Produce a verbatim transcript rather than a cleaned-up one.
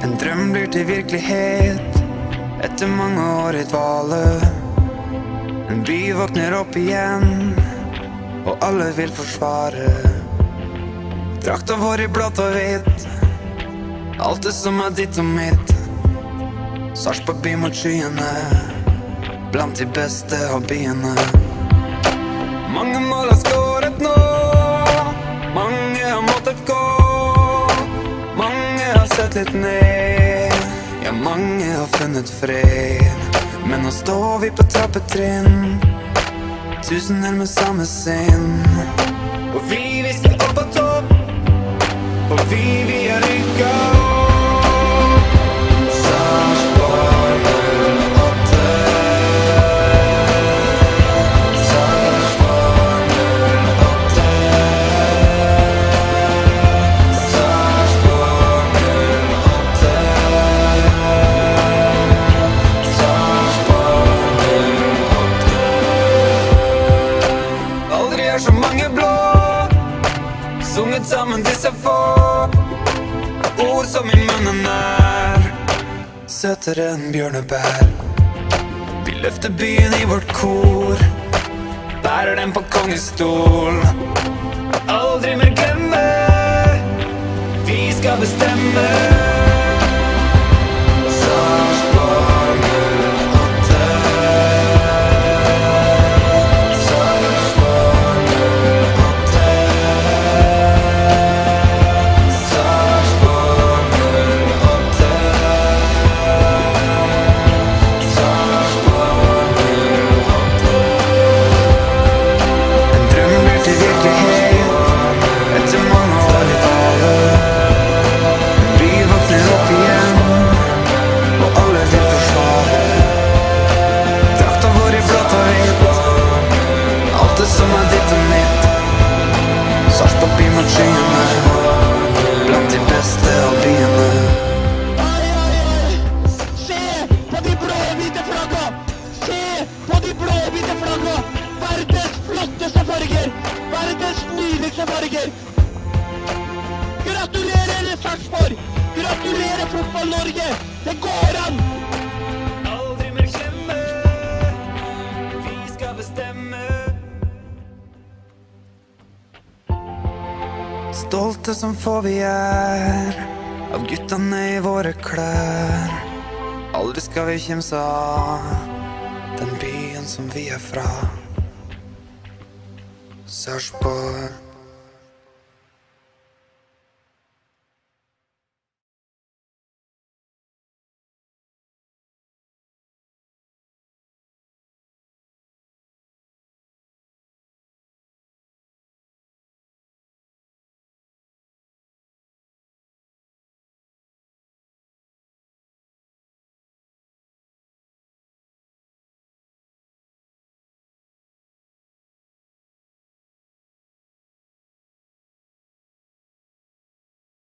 En drøm blir til virkelighet etter mange år i dvale. En by våkner opp igjen, og alle vil forsvare. Drakta vår i blått og hvitt, alt det som er ditt og mitt. Sarpsborg by mot skyene, blant de beste av byene. Mange mål har skåret nå, mange har måttet gå. Mange har sett litt ned, ja, mange har funnet fred. Men nå står vi på trappetrinn, tusener med samme sinn. Og vi, vi skal opp på topp, og vi, vi har rykket opp. Sarpsborg null åtte, Sarpsborg null åtte, Sarpsborg null åtte, Sarpsborg null åtte. Aldri er så mange blå sunget sammen disse få ord som i munnen er søtere enn bjørnebær. Vi løfter byen i vårt kor, bærer den på kongestol. Aldri mer glemme, vi skal bestemme. Sarpsborg null åtte, Sarpsborg null åtte, Sarpsborg null åtte, Sarpsborg null åtte. En drøm blir til virkelighet etter mange år i dvale. En by våkner opp igjen, og alle vil forsvare. Drakta vår i blått og hvitt, alt det som er ditt og mitt. Sarpsborg by mot skyene, blant de beste av byene. Ai, ai, ai! Se på de blå-hvite flagga! Se på de blå-hvite flagga! Verdens flotteste farger! Verdens nydeligste farger! Gratulerer, Sarpsborg! Gratulerer, Fotball-Norge! Det går an! Aldri mer glemme, vi skal bestemme. Stolte som få vi er, av guttene i våre klær. Aldri skal vi kimse av den byen som vi er fra. Sarpsborg